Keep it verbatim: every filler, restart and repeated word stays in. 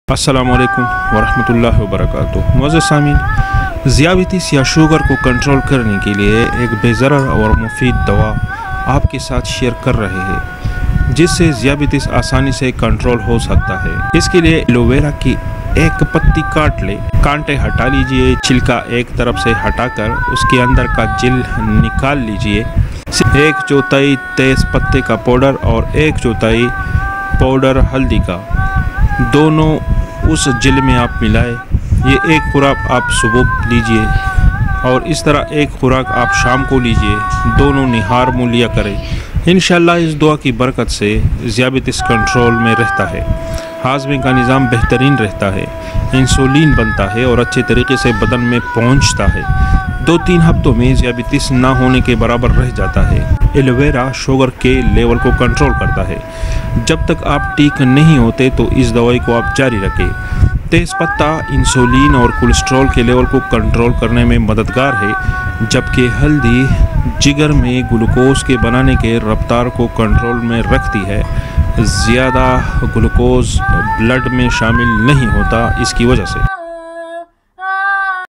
अस्सलामु अलैकुम वरहमतुल्लाहि वबरकातुहू। मुअज़्ज़िज़ सामीन, ज़ियाबितिस या शुगर को कंट्रोल करने के लिए एक बेज़रर और मुफीद दवा आपके साथ शेयर कर रहे हैं, जिससे ज़ियाबितिस आसानी से कंट्रोल हो सकता है। इसके लिए एलोवेरा की एक पत्ती काट ले, कांटे हटा लीजिए, छिलका एक तरफ से हटाकर उसके अंदर का जिल निकाल लीजिए। एक चौथाई तेज पत्ते का पाउडर और एक चौथाई पाउडर हल्दी का, दोनों उस जिल में आप मिलाए। ये एक खुराक आप सुबह लीजिए और इस तरह एक खुराक आप शाम को लीजिए। दोनों निहार मुँह लिया करें। इंशाल्लाह इस दुआ की बरकत से ज़ियाबितिस कंट्रोल में रहता है, हाज़मे का निज़ाम बेहतरीन रहता है, इंसुलिन बनता है और अच्छे तरीके से बदन में पहुंचता है। दो तीन हफ्तों में ज़ियाबितिस ना होने के बराबर रह जाता है। एलोवेरा शुगर के लेवल को कंट्रोल करता है। जब तक आप ठीक नहीं होते तो इस दवाई को आप जारी रखें। तेज़पत्ता इंसुलिन और कोलेस्ट्रॉल के लेवल को कंट्रोल करने में मददगार है, जबकि हल्दी जिगर में ग्लूकोज के बनाने के रफ्तार को कंट्रोल में रखती है। ज़्यादा ग्लूकोज ब्लड में शामिल नहीं होता इसकी वजह से।